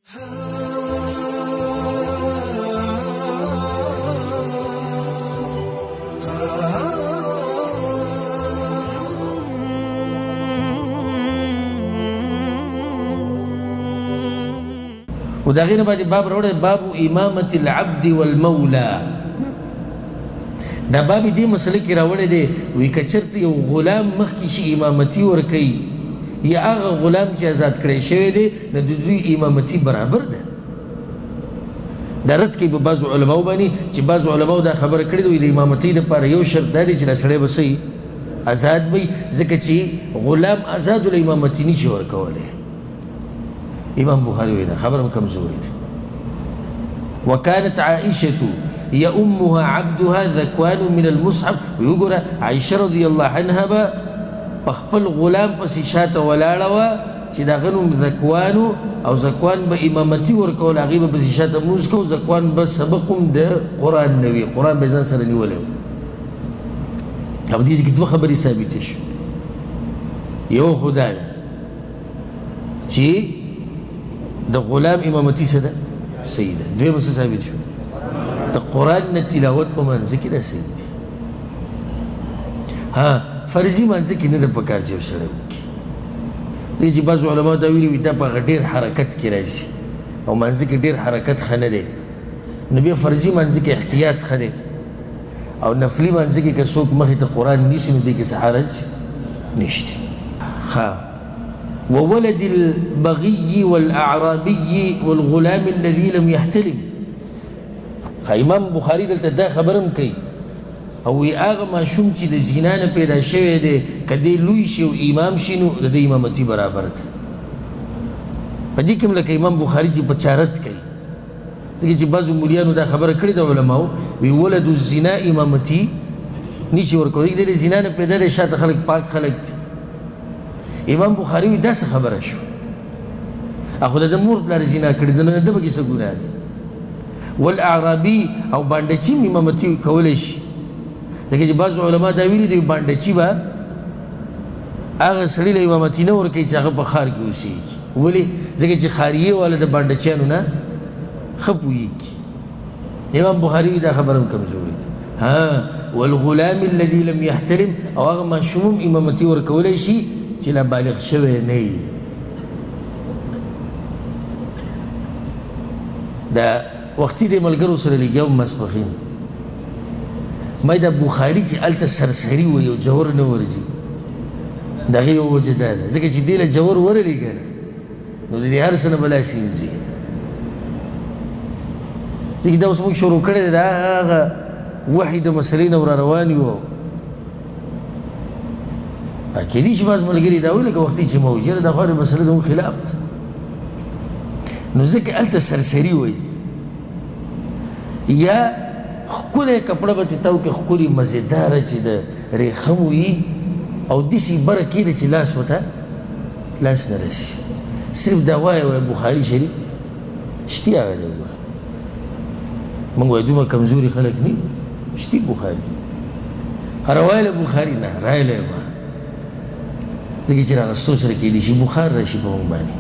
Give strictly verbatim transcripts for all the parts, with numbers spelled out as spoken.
وداغينا بعد باب روڑے باب امامة العبد والمولى. دا باب دی مسئلہ کی راوڑے دے وی کچرت یو غلام مخی شی امامتی ورکی یا آغا غلام چی ازاد کرے شوے دے نا دو دوی امامتی برابر دے. دا رد کی بعض علماء بانی چی بعض علماء دا خبر کردو دا امامتی دا پارا یو شرط دا دے چی نسلے بسی ازاد بی زکر چی غلام ازادو لامامتی نیچی ورکولے. امام بخاری وینا خبرم کمزوری تھی. وكانت عائشة يأمها عبدها ذكوان من المصحف. ويقول عائشة رضي الله عنها با بخبل غلام پس شات ولالوا چی دا غنم ذکوانو او ذکوان با امامتی ورکول آغیب پس شات موسکو ذکوان با سبقم دا قرآن نوی قرآن بیزان سرنی ولیو. اب دیزی که دو خبری ثابتش یو خدا دا چی دا غلام امامتی سدا سیده دوی مسا ثابت شو دا قرآن نا تلاوت پا منزکی دا سیدی. ها فرزی منزکی ندا پکار جو سڑو کی دیجی بعض علماء داویلی وی دا پا دیر حرکت کی رازی او منزکی دیر حرکت خنه ده نبی فرزی منزکی احتیاط خنه او نفلی منزکی که سوک مخی تا قرآن نیسی ندی کس حرج نشتی. خواه وولد البغي والأعرابي والغلام الذي لم يحتلم. امام بخاری دلتا دا خبرم کئی او آغا ما شم چی دا زینان پیدا شوه ده که ده لوی شو امام شنو دا دا امامتی برابر تا. پا دیکم لکه امام بخاری چی پچارت کئی دیکھ چی بازو مولیانو دا خبر کرد علماء وی ولد الزنا امامتی نیشی ورکو دیکھ ده زینان پیدا ده شاعت خلق پاک خلق تی. امام بخاری وی دا سا خبر شو اخو دا دا مور پلار زنا کردن دا بکی سا گناه دا. والاعرابی او باندچی امامتی کولش دیکھ چی بعض علماء داویلی دی باندچی با آغا سلیل امامتی نور کئی چاگا پا خار کی اسی کی ولی دیکھ چی خاریه والا دا باندچیانو نا خپوئی کی. امام بخاری دا خبرم کمزوری دا. ها والغلام الذي لم يحترم او آغا ما شموم امامتی ور کولشی چلا بالغ شوه نئی. دا وقتی دی ملگرو سر لگیوم مسپخین مای دا بخاری چی علتا سرسری وی و جور نورزی دا غیر وجه دادا زکر چی دیل جور ورلی گنا نو دی هر سن بلا سینزی زکر دا اسمک شروع کرده دا آغا وحی دا مسلین ورا روانی و اکیدیش باز ملگری داوی لکه وقتی چی موجیر دا خوار مسئله اون خلافت نو زکر علتا سرسری وی یا خکوله کپڑا باتی تاو که خکولی مزیداره چی دا ریخموی او دیسی برکی دا چی لاس وطا لاس نرسی صرف داوای وی بخاری شریف شتی آگا دا گورا منگو ایدوما کمزوری خلق نی شتی بخاری روایل بخاری نا رایل ما زکی چرا غستو سرکی دیشی بخار راشی پا منگ بانی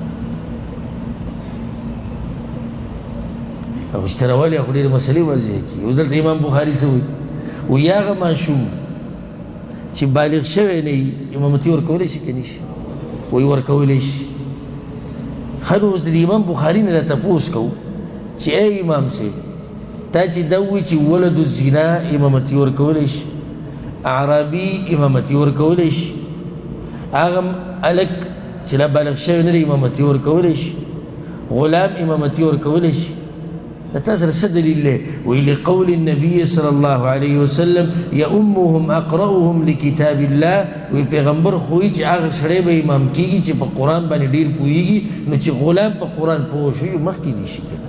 او اشتراوالی اخو دیر مسئلی واضح کی اوز دلتا امام بخاری سوی و یاغا ماشوم چی بالغ شوه نی امامتی ورکولیشی کنیش وی ورکولیش خانو اوز دل امام بخاری نلا تپوس کو چی اے امام سیب تا چی دوی چی ولد الزنا امامتی ورکولیش اعرابی امامتی ورکولیش آغم علک چلا بالغ شوه نی امامتی ورکولیش غلام امامتی ورکولیش تاسر سدل الله ولقول النبي صلى الله عليه وسلم يأمهم أقرأهم لكتاب الله ويبيغمبر خويج آغا سريب امام كيجي چه پا قرآن باني دير پويگي نو چه غلام پا قرآن پوشوي مخ کی دیشی کنا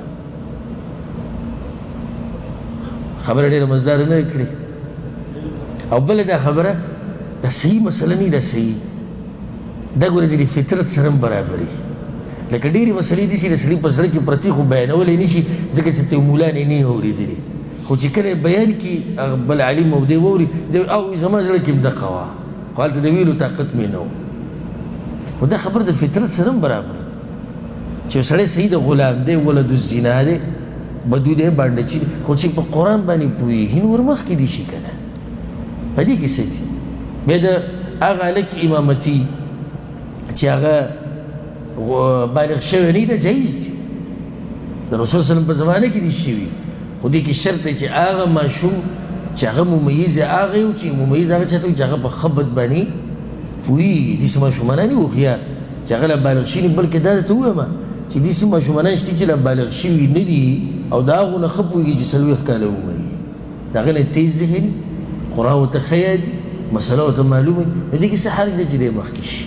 خبر دیر مزدار نکڑی او بل دا خبر دا صحیح مسئلہ نی دا صحیح دا گوله دیری فطرت سرم برابری لکه ډیری مسلې دي چې د سړي په زړه کې پرتې خو بیانولی نه شي ځکه چې ته مولانې نه یې اورېدلې خو چې کله بیان کړي بل عالم او دی واوري او زما زړه کې هم دقه وه خو هلته د ویلو طاقت مې نه و خو دا خبر د فطرت سره هم برابر چې سړی صحیح د غلام دی ولد الزنا دی بدو دی باندې چې خو چې په قرآن باندې پوهېږي نو ورمخکې دي شي که نه په دې کې څه دي بیا د هغه هلک امامتي چې هغه بالغ شوی نه ده جایز دي د رسول سلم په زمانه کې دي شوي خو دې کې شرط دی چې هغه ماشوم چې هغه ممیز هغه یو چې ممیز هغه چاته وي چې هغه په ښه بد باندې پوهېږي داسې ماشومانه نه هوښیار چې هغه لا بالغ شوي بلکې دا درته ووایم چې داسې ماشومانان شته چې لا بالغ شوي نه دي او د هغو نه ښه پوهېږي چې څلوېښت کاله ومري د هغه نه تیز ذهن قرآن ورته ښه یادي مسله ورته معلومه وي نو دې کې څه حرج دی چې دی مخکې شي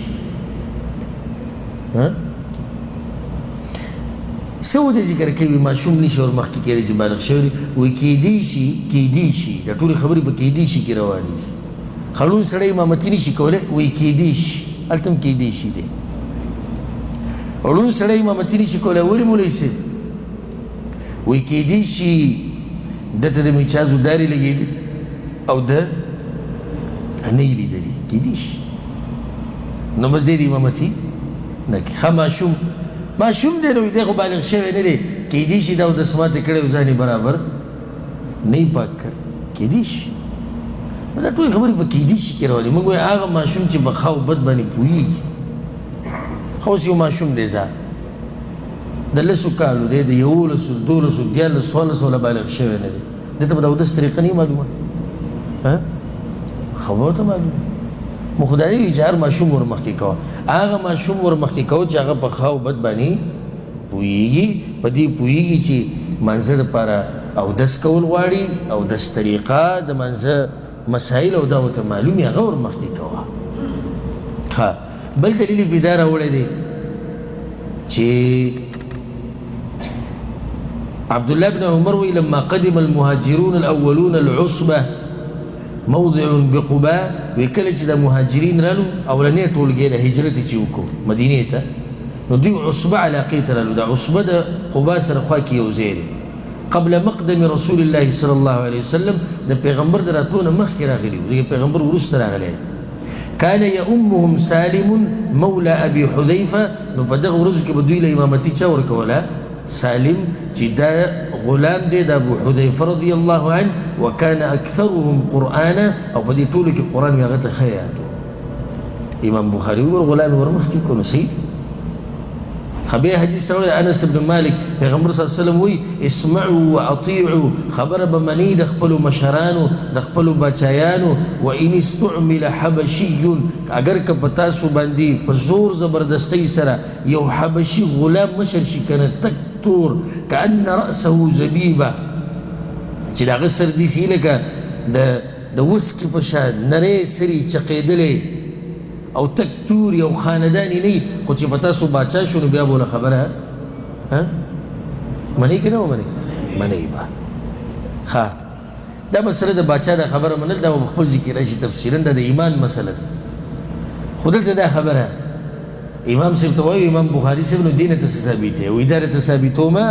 څه وجه ذکر کوي ماشوم نشي ورمخکې کېدی چې بالغ شوی دی وایي کېدی شي کېدی شي دا ټولې خبرې په کېدی شي کې روانې دي خړون سړی امامتي نشي کولی وایي کېدی شي هلته هم کېدی شي دی ړوند سړی امامتي نشي کولی ولې مولوي صاحب وایي کېدی شي دته د میچازو دارې لګېدل او د نه یې لیدلي کېدی شي نو بس دی د امامتي نه کوي ښه ماشوم ماشوم دی نو دی خو بالغ شوی نه دی کېدی شي دا اودس ماته کړی او ځان یې برابر نه یې پاک کړی کېدی شي دا ټولې خبرې په کېدی شي کې روانې موږ وایو هغه ماشوم چې په ښه او بد باندې پوهېږي ښه اوس یو ماشوم دی ځه د لسو کالو دی د یولسو دولسو دیارلسو څوارلسو له بالغ شوی نه دی دې ته به د اودس طریقه نه معلومه خبره ته معلومه مو خدای دی چې هر ماشوم ورمخکې کوه هغه ماشوم ورمخکې کوه چې هغه په ښه او بد باندې پوهېږي په دې پوهېږي چې مانځه دپاره اودس کول غواړي اودس طریقه د مانځه مسایل او دا ورته معلوم وي هغه ورمخکې کوه ښه بل دلیل یې پې دا راوړی دی چې عبدالله بن عمر وی لما قدم المهاجرون الاولون العصبه موضع بقباء وکله چې د مهاجرین رالو اولنې ټولګې د هجرت چې وکړو مدینې ته نو دوی عصبه علاقې ته رالو د عصبه د قبا سره خوا کې یو ځای دی قبل مقدم رسول الله صلی الله علیه وسلم د پیغمبر د راتلو نه مخکې راغلي وو ځکه پیغمبر وروسته راغلی كان يؤمهم سالم مولى ابي حذيفه نو په دغه ورځو کې به دوی له امامتي چا ورکوله سالم چې دا غلام دی د ابو حذیفه رضی الله عنه وکان اکثرهم قرآنا او په دې ټولو کې قرآن وي هغه ته ښه یاد و امام بخاري ور غلام ورمخکې کړو صحیح خبر حدیث راوړی انس بن مالک پیغمبر صلی الله علیه وسلم وی اسمعوا واطیعوا خبره به منئ د خپلو مشرانو د خپلو بچایانو وان استعمل حبشي اگر که په تاسو باندې په زور زبردستۍ سره یو حبشي غلام مشر شي کنه تک تور کأن رأسه زبیبه چې د هغه سر داسې لکه د د وسکې په شان نری سري چقېدلی او تک تور یو خاندانی نه خو چې په تاسو باچا شو نو بیا به له خبره منئ که نه ومنئ منئ به ښه دا مسله د باچا دا خبره منل دا به خپل ذکر راشي تفصیلا دا د ایمان مسله ده خو دلته دا خبره امام صاحب ته وایو امام بخاري صاحب نو دې نه ته څه ثابتې وایي دا راته ثابتومه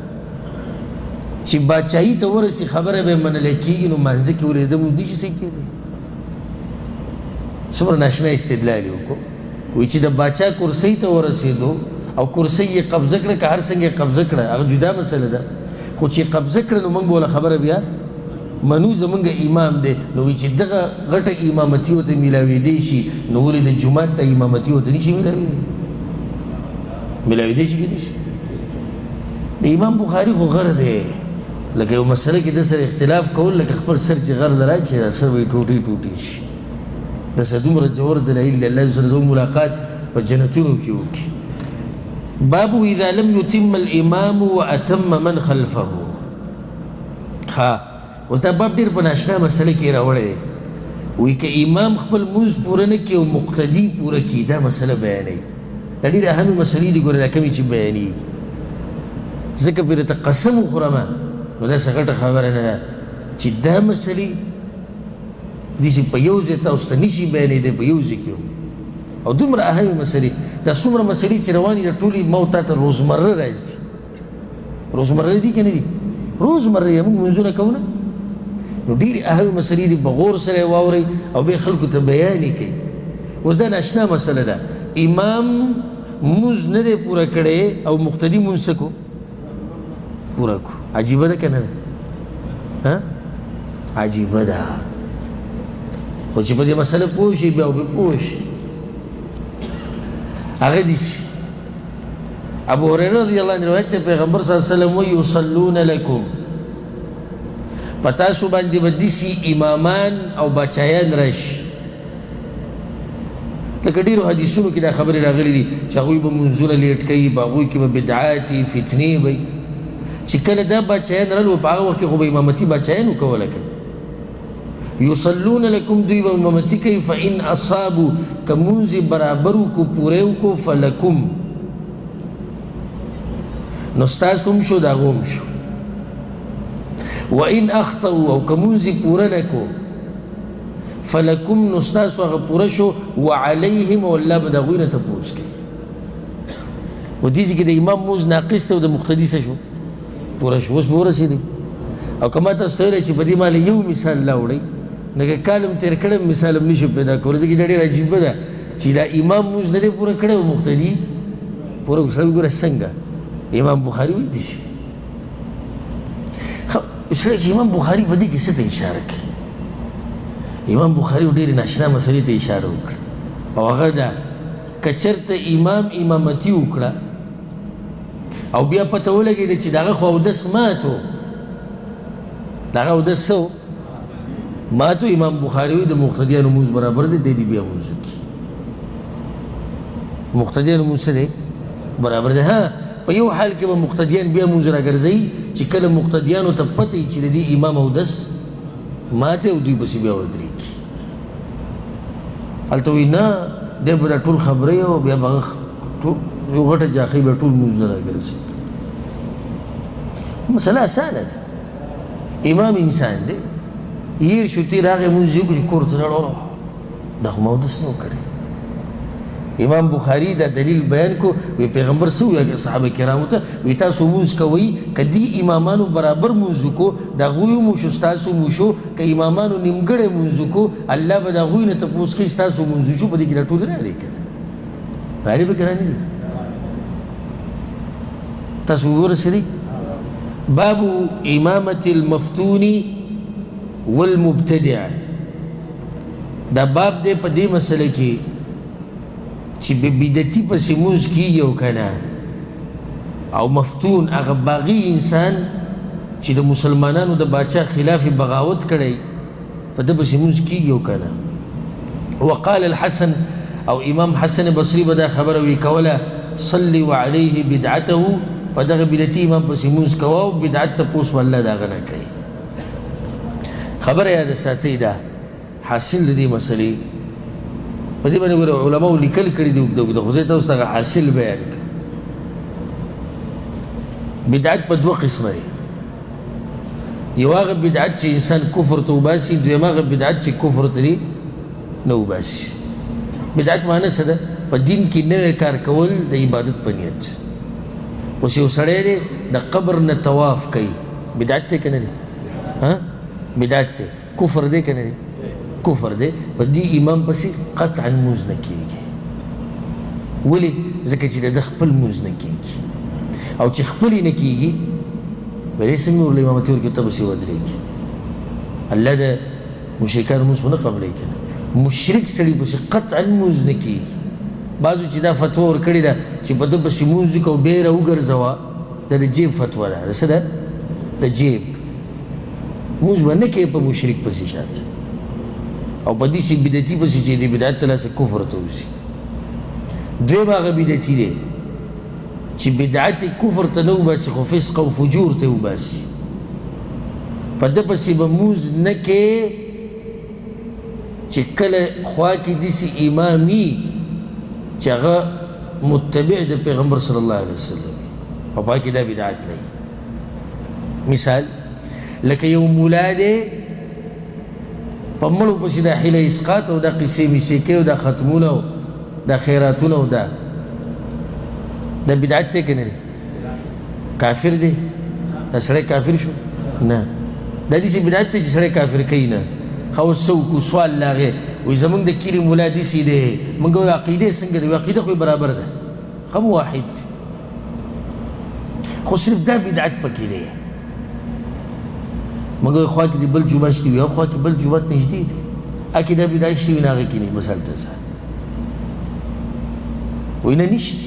چې باچایي ته ورسي خبره به منلی کېږي نو مانځه کې ولېده مونځ نشي صحیح کېدی څومره ناشنا استدلال یې وکړو وایي چې د باچا کرسۍ ته ورسېدو او کرسۍ یې قبضه کړه که هر څنګه یې قبضه کړه هغه جدا مسله ده خو چې قبضه کړه نو موږ به وله خبره بیا منو زمونږ امام دی نو وایي چې دغه غټه امامتي ورته میلاوېدی شي نو ولې د جومات ته امامتي ورته نشي میلاوېدی میلاوېدی شي که نشي د امام بخاري خو غر دی لکه یو مسله کې د سره اختلاف کول لکه خپل سر چې غر لرای چې سر به یې ټوټې ټوټې شي داسې دومره جوور دلایل د الله سره زموږ ملاقات په جنتونو کې وکړي باب اذا لم يتم الامام واتم من خلفه ها اوس دا باب ډېر په ناشنا مسله کې راوړی دی وایي که امام خپل مونځ پوره نه کړي او مقتدي پوره کړي دا مسله بیانوي دا ډېرې اهمې مسلې دي ګوره دا کمې چې بیانېږي ځکه پرې ته قسم وخورمه نو داسې غټه خبره نه ده چې دا مسلې داسې په یو ځای تاسو ته نشي بیانېدی په یو ځای کې او دومره اهمې مسلې دا څومره مسلې چې روانې دي ټولې ما تا ته روزمره راځي روزمره دي که نه دي روزمره یې موږ مونځونه کوو نه نو ډېرې اهمې مسلې دي په غور سره یې واورئ او بیا خلکو ته بیان یې کوي اوس دا ناشنا مسله ده امام مونځ نه دی پوره کړی او مقتدي مونځ څه کو پوره کو عجیبه ده که نه ده عجیبه ده خو چې په دې مسله پوه شي بیا به پوه شي هغه داسې ابو هريره رضی الله عنه روایت دی پیغمبر صلی الله علیه وسلم وایي یصلون لکم په تاسو باندې به داسې امامان او بچایان راشي لکه ډېرو حدیثونو کې دا خبرې راغلي دي چې هغوی به منځونه لیټ کوي په هغوی کې به بدعات وي فتنې به چې کله دا بچایان رالو په هغه وخت کې خو به امامتي بچایانو کوله که یصلون لکم دوی به امامتي کوي فان اصابو که مونځ برابر وکړو پوره وکړو فلکم نو ستاسو هم شو د هغو هم شو وان اخطئوا او که مونځ پوره نه کړو فلکم نو ستاسو هغه پوره شو وعلیهم او الله به د هغوی نه تپوس کوي و دې ځای کې د امام مونځ ناقص دی او د مقتدي څه شو پوره شو اوس به ورسېدی او که ما تاسو ته ویلی چې په دې ماله یو مثال راوړئ لکه کال هم تېر کړی مثال هم نشو پیدا کولی ځکه دا ډېره عجیبه ده چې دا امام مونځ نه دی پوره کړی او مقتدي پوره سړی ګوره څنګه امام بخاري وایي داسې سړی چې امام بخاري په دې کې څه ته اشاره کوي امام بخاري ډېرې ناشنا مسلې ته اشاره وکړه او هغه ده که چېرته امام امامتي وکړه او بیا پته ولګېده چې د هغه خو اودس مات و د هغه اودس څه و مات و امام بخاري وایي د مقتدیانو مونځ برابر دی دی دې بیا مونځ وکړي مقتدیانو مونځ څه دی برابر دی ها په یو حال کې به مقتدیان بیا مونځ راګرځوي چې کله مقتدیانو ته پته وي چې د دې امام اودس ماته او دوی پسې بیا ودرېږي هلته وایي نه دی به دا ټول خبرې او بیا به هغه ټول یو غټه جاخۍ به ټول مونځونه راګرځي مسله اسانه ده امام انسان دی هیر شو تېر راغی مونځ یې وکړي کور ته لاړ دا خو ما اودس نه و کړی امام بخاري دا دلیل بیان کو وی پیغمبر څه وویل صحابه کرامو ته وی تاسو مونځ کوئ که دې امامانو برابر مونځ وکړو د هغوی هم وشو ستاسو هم وشو که امامانو نیمګړی مونځ وکړو الله به د هغوی نه تپوس کوي ستاسو مونځ وشو په دې کې دا ټول راغلي که نه راغلي به که رانه دي تاسو ورسېدئ باب امامة المفتون والمبتدع دا باب دی په دې مسله کې چې بدعتي پسې مونځ کېږي او که نه او مفتون هغه باغي انسان چې د مسلمانانو د باچا خلاف بغاوت کړی په ده پسې مونځ کېږي او که نه وقال الحسن او امام حسن بصري به دا خبره وی کوله صلي وعليه بدعته په دغه بدعتي امام پسې مونځ کوه او بدعت تپوس به الله د هغه نه کوي خبره یاده ساتئ دا حاصل د دې مسلې په دې باندې ګوره علماو لیکل کړي دي اوږده اوږده خو زه تاسو ته حاصل بیان کړم بدعت په دوه قسمه دی یو هغه بدعت چې انسان کفر ته وباسي دویم هغه بدعت چې کفر ته دی نه وباسي بدعت معنی څه ده په دین کې نوی کار کول د عبادت په نیت اوس یو سړی دی د قبر نه طواف کوي بدعت دی که نه دی ها بدعت دی کفر دی که نه دی کفر دی په دې امام پسې قطعا مونځ نه کېږي ولې ځکه چې د ده خپل مونځ نه کېږي او چې خپل یې نه کېږي به دې څنګه ورله امامتي ورکړي ته پسې ودرېږي الله د مشرکانو مونځ خو نه قبلوي که نه مشرک سړي پسې قطعا مونځ نه کېږي بعضو چې دا فتوا ورکړې ده چې په ده پسې مونځ وکړه او بیا یې راوګرځوه دا د جیب فتوا ده د څه ده د جیب مونځ به نه کوې په مشرک پسې شاته او په دې سي بدعتي پسې چې دی بدعت ته لاسه کفر ته وځي دویم هغه بدعتي دی چې بدعت کفر ته نه وباسي خو فسق او فجور ته وباسي په ده پسې به مونځ نه کوې چې کله خوا کې داسې امام وي چې هغه متبع د پیغمبر صلی الله علیه وسلم او په کې دا بدعت نه مثال لکه یو ملا دی په مړو پسې دا حیله اسقاط او دا قصې میسې کوي او دا ختمونه او دا خیراتونه او دا دا بدعت دی که نه دی کافر دی دا سړی کافر شو نه دا داسې بدعت دی چې سړی کافر کوي نه خو اوس څه وکړو سوال له هغې وایي زمونږ د کلي ملا داسې دی مونږ وایو عقیدې څنګه دی عقیده خو برابر ده خم واحد خو صرف دا بدعت پکې دی مګر خوا کې بل جمعه شته وي او خوا کې بل جمعه نږدې دی اکې دا بدعت شته وي نه هغه کې نه بس هلته ځه وایي نه نشته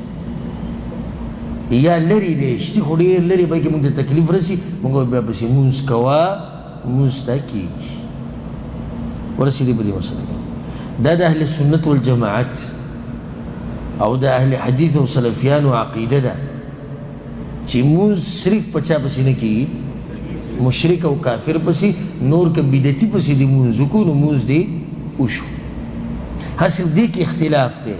یا لرې دی شته خو ډېر لرې پکې موږ ته تکلیف رسي موږ بیا پسې مونځ کوه مونځ ته کېږي ورسېدې په دې مسله کې دا د اهل سنت والجماعت او د اهل حدیث او سلفیانو عقیده ده چې مونځ صرف په چا پسې نه کېږي مشرک او کافر پسې نور که بدعتي پسې دې مونځ وکړو نو مونځ دې وشو ها صرف دې کې اختلاف دی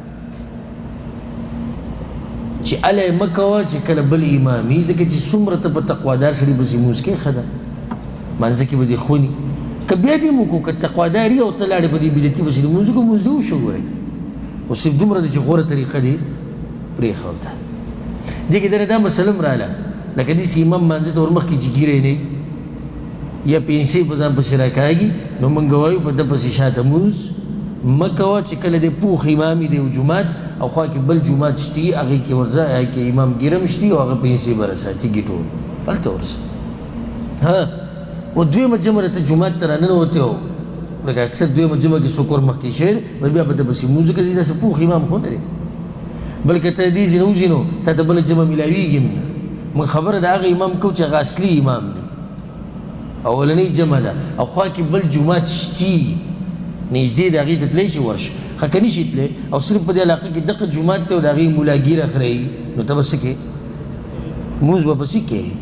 چې الی مه کوه چې کله بل امام وي ځکه چې څومره ته په تقوادار سړي پسې مونځ کې ښه ده مانځه کې به دې خوني که بیا دې مو وکړو که تقوادار یي او ته لاړې په دې بدعتي پسې دې مونځ وکړو مونځ دې وشو ګورئ خو صرف دومره ده چې غوره طریقه دې پرېښوده دې کې دنه دا مسله هم راله لکه داسې امام مانځه ته ورمخکې چې ګیری نه یا پیسې په ځان پسې راکاږي نو موږ وایو په ده پسې شاته مونځ مه کوه چې کله دې پوخ امام وي د یو جومات او خوا کې بل جومات شته وي هغې کې ورځه هغې کې امام ګیرم شته او هغه پیسې به راساتي ګیټول هلته ورځه ها و دویمه جمعه راته جومات ته راننوتی و لکه اکثر دویمه جمعه کې څوک ورمخکې شوی دی بیا په ده پسې مونځ وکړي داسې پوخ امام خو نه دی بلکې ته دې ځای نه وځې نو تا ته بله جمعه میلاویږي هم نه موږ خبره د هغه امام کوو چې هغه اصلي امام دی اولنۍ جمعه ده او خوا کې بل جومات شتي نږدې د هغې ته تلی شي ورشه ښه که نشي تلی او صرف په دې علاقه کې دغه جومات دی او د هغې ملا ګیره خرئي نو ته به څه کوې مونځ به پسې کوې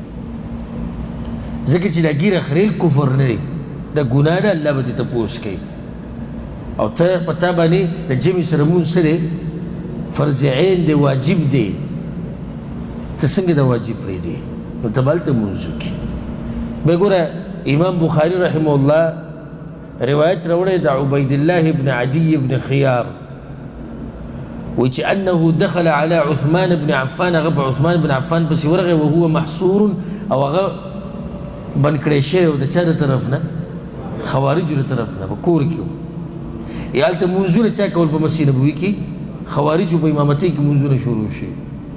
ځکه چې دا ګیره خریل کفر نه دی دا ګناه ده الله به دې تپوس کوي او ته په تا باندې د جمعې سره مونځ څه دی فرض عین دی واجب دی ته څنګه دا واجب پرېږدې نو ته به هلته مونځ وکړي بیا ګوره امام بخاري رحمه الله روایت راوړی د عبید الله بن عدي بن خيار وایي چې انه دخل على عثمان بن عفان هغه په عثمان بن عفان پسې ورغی وهو محصور او هغه بند کړی شوی و د چا د طرف نه خوارجو د طرف نه په کور کې و یا هلته مونځونه چا کول په مسجد نبوي کې خوارجو په امامتۍ کې مونځونه شروع شي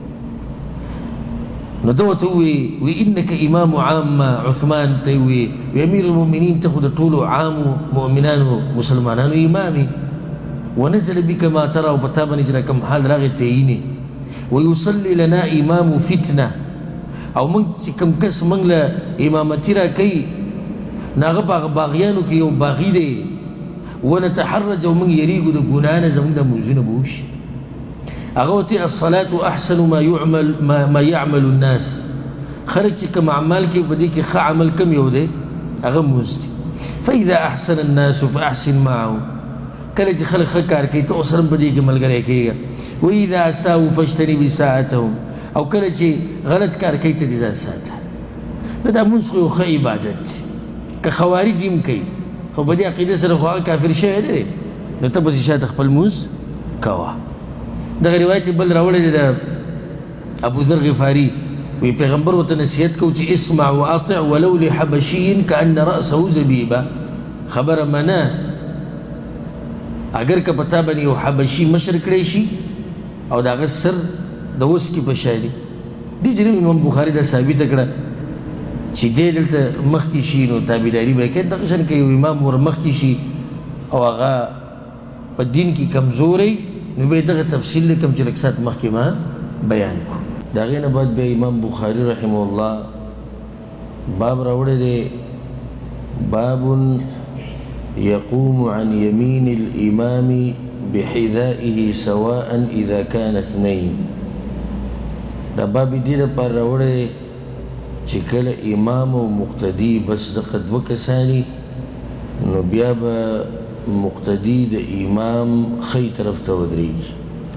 نو ده ورته ووایي وی انک امام عامه عثمان ته یې ووایي وی امیر المؤمنین ته خو د ټولو عامو مؤمنانو مسلمانانو امامي ونزل بك ما ترى او په تا باندې چې کوم حال راغی ته یینې ویصلي لنا امام فتنه او موږ چې کوم کس موږ له امامتي راکوي نو هغه په هغه باغیانو کې یو باغي دی ونتحرج او موږ یریږو د ګناه نه زموږ د مونځونه به وشي هغه ورته الصلاة احسن ما يعمل ما, ما يعمل الناس خلک چې کوم اعمال کې په دې کې ښه عمل کم یو دی هغه مونځ دی فاذا احسن الناس فاحسن معهم کله چې خلک ښه کار کوي ته اوسره په دې کې ملګری کېږه واذا اساءوا فاجتنب ساءتهم او کله چې غلط کار کوي ته دې ځان ساته نو دا مونځ خو یو ښه عبادت دی که خوارج هم کوي خو په دې عقیده سره خو هغه کافر شوی نه دی نو ته پسې شاته خپل مونځ کوه دغه روایت بل راوړی دی د ابوذر غفاري وی پیغمبر ورته نصیحت کوو چې اسمع واطع ولو لحبشي کأن رأسه زبیبه خبره منه اگر که په تا باندې یو حبشي مشر کړی شي او د هغه سر د وسکي په شی دی دې ځینې امام بخاري دا ثابته کړه چې دی دلته مخکې شي نو تابعداري به یې کوي دغه شان که یو امام ور مخکې شي او هغه په دین کې کمزوری نو به دغه تفصیل لیکم چې لږ ساعت مخکې ما بیان کړو د هغې نه بعد بیا امام بخاري رحمه الله باب راوړی دی باب يقوم عن يمين الإمام بحذائه سواء إذا كان اثنين دا باب دې دپاره راوړی دی چې کله امام او مقتدي بس دغه دوه کساني نو بیا به مقتدي د امام ښی طرف ته ودرېږي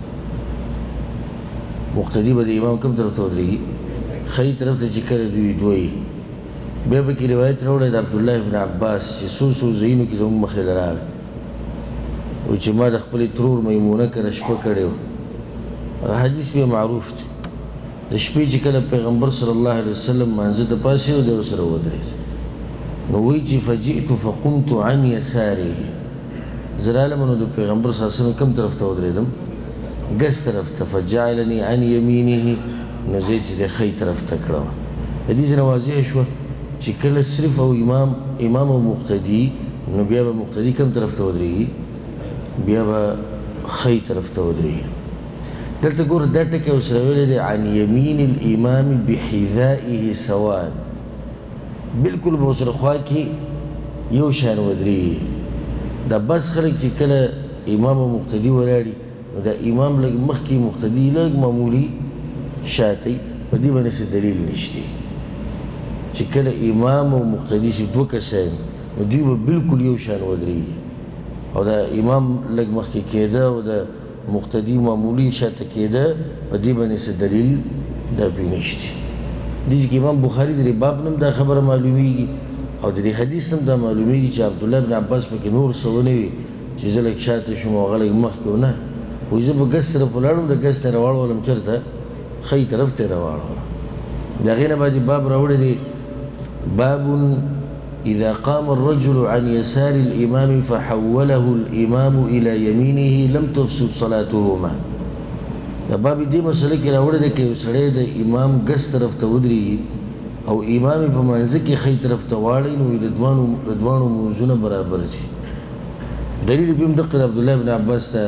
مقتدي به د امام کوم طرف ته ودرېږي ښی طرف ته چې کله دوی دوی بیا به کې روایت راوړی د عبدالله بن عباس چې څو څو ځایونو کې زموږ مخې له راغی و چې ما د خپلې ترور میمونه کره شپه کړې وه هغه حدیث بیا معروف دی د شپې چې کله پیغمبر صلی الله علیه وسلم مانځه ته پاڅېد دی ورسره ودرېد نو وایي چې فجئت فقمت عن یساره زه رالم نو د پیغمبر صلی الله علیه وسلم کوم طرف ته ودرېدم ګس طرف ته فجعلني عن یمینه نو زه چې د ښی طرف ته کړم د دې ځنه واضح شوه چې کله صرف او امام امام او مقتدي نو بیا به مقتدي کوم طرف ته ودرېږي بیا به ښی طرف ته ودرېږي دلته ګوره دا ټکی اوس راویلی دی عن یمین الامام بحذائه سواء بلکل به ورسره خوا کې یو شان ودرېږي دا بس خلک چې کله امام او مقتدي ولاړي نو دا امام لږ مخکې مقتدي لږ معمولي شاتی په دې باندې څه دلیل نشته چې کله امام او مقتدي چې دوه کسان نو دوی به بلکل یو شان ودرېږي او دا امام لږ مخکې کېده او د مقتدي معمولي شاته کېده په دې باندې څه دلیل دا پرې نشته دې کې امام بخاري د باب نم دا خبره معلومیږي او د دې حدیث نم دا معلومیږي چې عبدالله بن عباس پکې نور څه ونه وي چې زه لږ شاته شوم او هغه لږ مخکې و نه خو زه به ګس طرف ولاړم د ګس ته یې راواړولم چېرته ښی طرف ته یې راواړولم د هغې نه بعد باب راوړی دی باب إذا قام الرجل عن يسار الإمام فحوله الإمام إلى يمينه لم تفسد صلاتهما دا باب دې مسله کې راوړی دی که یو سړی د امام ګس طرف ته ودرېږي او امام یې په منځه کې ښی طرف ته واړوي نو د دواړو د دواړو منځونه برابر شي دلیل یې هم دقه د عبدالله بن عباس ته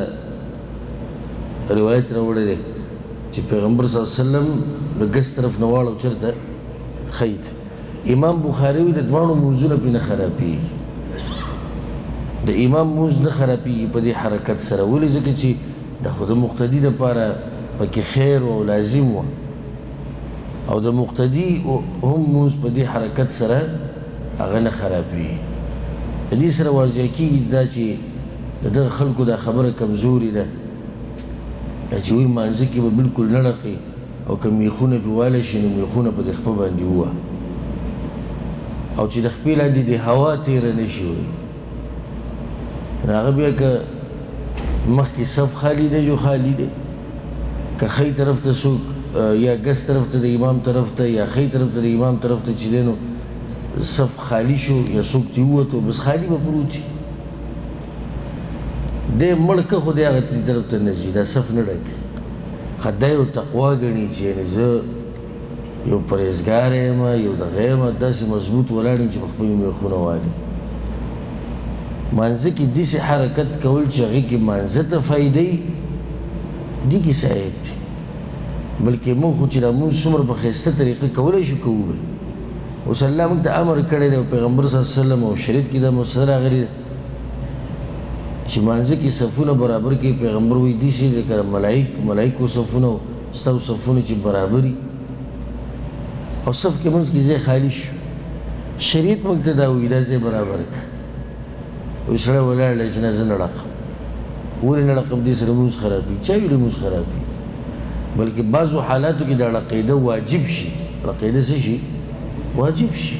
روایت راوړی دی چې پیغمبر صلی الله علیه وسلم د ګس طرف نه واړو چېرته ښی ته امام بخاري وي د دواړو منځونه پرې نه خرابېږي د امام منځ نه خرابېږي په دې حرکت سره ولې ځکه چې د خو د مقتدي دپاره پکې خیر او لازم وه او د مقتدي هم منځ په دې حرکت سره هغه نه خرابېږي د دې سره واضح کېږي دا چې د دغه خلکو دا خبره کمزوري ده چې وایي مانځه کې به بلکل نه ړقي او که میخونه پرې والی شي نو میخونه په د خپه باندې ووه او چې د خپې لاندې د هوا تېره نه شي وایي نو هغه بیا که مخکې صف خالي دی جو خالي دی که ښی طرف ته څوک یا ګس طرف ته د امام طرف ته یا ښی طرف ته د امام طرف ته چې دی نو صف خالی شو یا څوک ترې ووتو بس خالي به پروت وي دی مړ که خو دی هغه طرف ته نه ځي دا صف نه ډکوي ښه دا یو تقوا ګڼي چې یعنې زه یو پرهیزګار یم یو دغه یم داسې مضبوط ولاړ یم چې په خپل میخونه والي مانځه کې داسې حرکت کول چې هغې کې مانځه ته فایده وي دې کې څه عیب دی بلکې موږ خو چې دا مونځ څومره په ښایسته طریقه کولی شو کوو به اوس الله موږ ته امر کړی دی او پیغمبر صلی الله علیه وسلم او شریعت کې دا مسله راغلې ده چې مانځه کې صفونه برابر کې پیغمبر وایي داسې لکه ملایک ملایکو صفونه او ستاسو صفونه چې برابر وي او صف کې منځ کې ځای خالي شو شریعت موږ ته دا وایي دا ځای برابر کړه اوس سړی ولاړ دی چې نه زه نه ړقم ولې نه ړقم دې سره مونځ خرابېږي چا ویلي مونځ خرابېږي بلکې بعضو حالاتو کې دا ړقېده واجب شي ړقېده څه شي واجب شي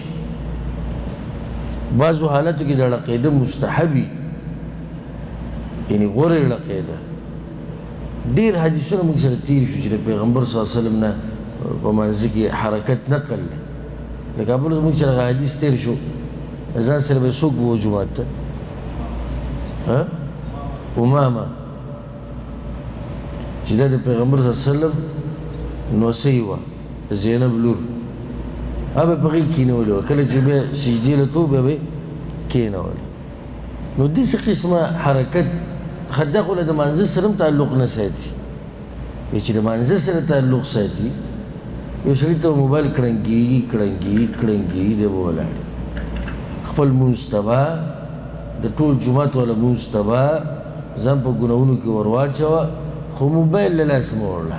بعضو حالاتو کې دا ړقېده مستحبي یعنې غوره یې ړقېده ډېر حدیثونه موږ سره تېر شو چې د پیغمبر صلی الله علیه وسلم نه په منځه کې حرکت نقل دی لکه بل زموږ سره هغه حدیث تېر شو ځان سره به څوک به و جومات ته امامه چې دا د پیغمبر صلی الله علیه وسلم نوسۍ وه د زینب لور هغه به په هغې کېنولې وه کله چې بیا سجدې له تو بیا به یې کېنولې نو داسې قسمه حرکت دا خو له د مانځه سره هم تعلق نه ساتي چې د مانځه سره تعلق ساتي یو سړي ته موبایل کړنګېږي کړنګېږي کړنګېږي دی به ولاړ خپل مونځ تباه د ټول جومات والا مونځ تباه ځان په ګناهونو کې ور واچوه خو موبایل له لاسه مه وړله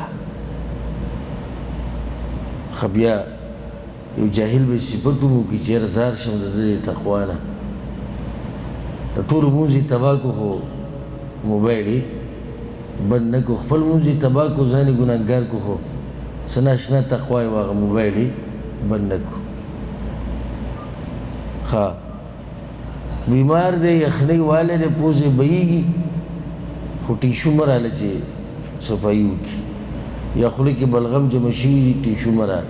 ښه بیا یو جاهل به صفت هم وکړي چې یاره زار شم د ده د تقوا نه د ټولو مونځ یې تباه کړو خو موبایل یې بند نه کړو خپل مونځ یې تباه کړو ځان یې ګناهګار کړو خو څه ناشنا تقوا یې هغه موبایل یې بند نه کړو ښه بیمار دی یخنۍ والی دی پوزې بهیږي خو ټیشو مه راله چې صفایي وکړي یا خوله کې بلغم جمع شوي دي ټیشو مه راله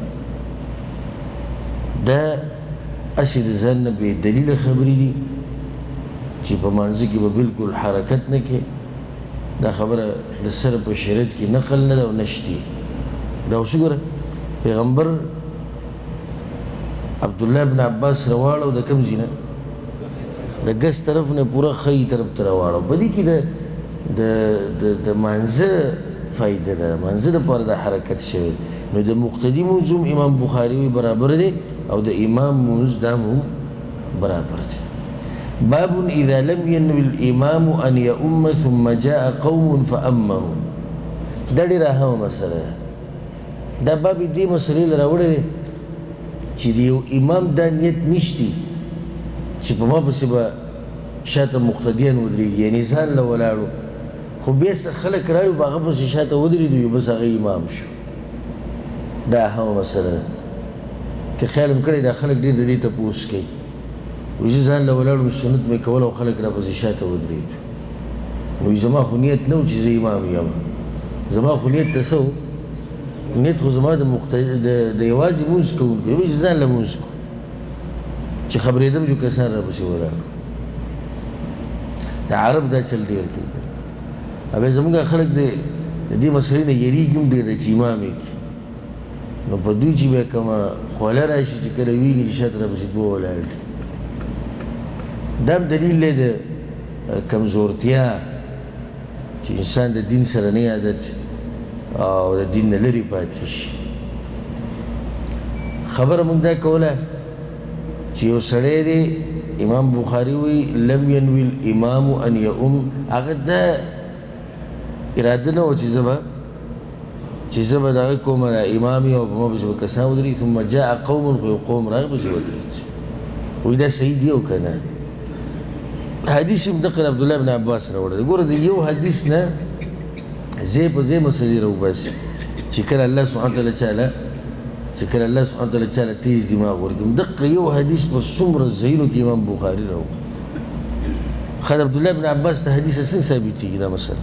دا هسې د ځان نه بې دلیله خبرې دي چې په مانځه کې به بلکل حرکت نه کوې دا خبره د سره په شریعت کې نقل نه ده او نشتی دا اوس وګوره پیغمبر عبدالله بن عباس راواړو د کوم ځای نه د ګس طرف نه پوره ښي طرف ته راواړو په دې کې د د مانځه فایده ده مانځه دپاره دا حرکت شوی نو د مقتدي مونځ هم امام بخاري وایي برابر دی او د امام مونځ دا هم برابر دی باب اذا لم ينوي الامام ان يؤم ثم جاء قوم فامهم دا ډېره اهمه مسله ده دا باب دې مسلې له راوړی دی چې د یو امام دا نیت نشتی چې په ما پسې به شاته مقتدیان ودرېږي یعنې ځان له ولاړو خو بیا څه خلک راړي په هغه پسې شاته ودرېدو یو بس هغه امام شو دا اهمه مسله ده که خیال م کړی دا خلک ډېر د دې تپوس کوي وایي زه ځان له ولاړو سنت مې کول او خلک را پسې شاته ودرېدو نو زما خو نیت نه و چې زه امام یم زما خو نیت ته څه نیت خو زما د د یوازې مونځ کوونکو یو چې ځان له مونځ کو چې خبرېدم جو کسان را پسې ولاړو د عرب دا چل ډېر کوي ابیا زموږ خلک د دې مسلې نه یېرېږي هم ډېر دی چې امام یې کړي نو په دوی چې بیا کومه خوله راشي چې کله ویني چې شاته را پسې دوه ولاړ دي دا هم دلیل دی د کمزورتیا چې انسان د دین سره نه عادت او د دین نه لرې پاتې شي خبره موږ دا کوله چې یو سړی دی امام بخاري وایي لم ینوي الامام ان یؤم هغه دا اراده نه وه چې زه به چې زه به دغه کوم امام یم او په ما پسې به کسان ودرېږي ثم جاء قوم خو یو قوم راغی پسې ودرېد وایي دا صحیح دی او که نه حدیث هم دقل عبدالله بن عباس راوړی دی ګوره د یو حدیث نه ځای په ځای مسلې راوباسي چې کله الله سبحانه وتعالی چاله چې کله الله سبحانه وتعالی چاله تیز دماغ ورکړي دقه یو حدیث په څومره ځایونو کې امام بخاري راوړي خو د عبدالله بن عباس ته حدیث څنګه ثابتېږي دا مسله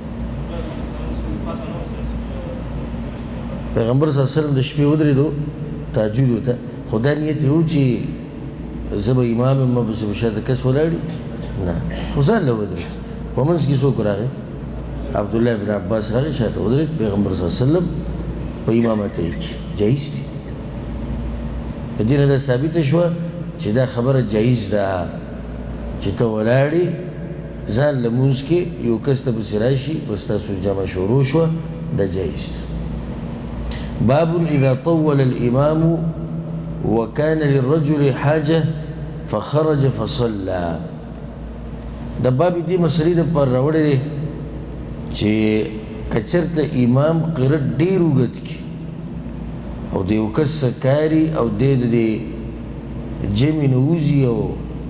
پیغمبر صلی الله علیه وسلم د شپې ودرېدو تهجد ته خو دا نیت یې و چې زه به امام یم ما پسې به شاته کس ولاړي نه خو ځان له ودرېد په منځ کې څوک راغی عبدالله بن عباس راغی شاته ودرېد پیغمبر صلی الله علیه وسلم په امامت یې کړي جایز دي په دې نه دا ثابته شوه چې دا خبره جایز ده چې ته ولاړې ځان لمونځ کې یو کس ته پسې راشي بس تاسو جمع شروع شوه دا جایز ده باب اذا طول الامام وكان للرجل حاجه فخرج فصلى دا باب دې مسلې دپاره راوړی دی چې که چېرته امام قرت ډېر اوږد کړي او د یو کس څه کاري او دی د دې جمع نه وځي او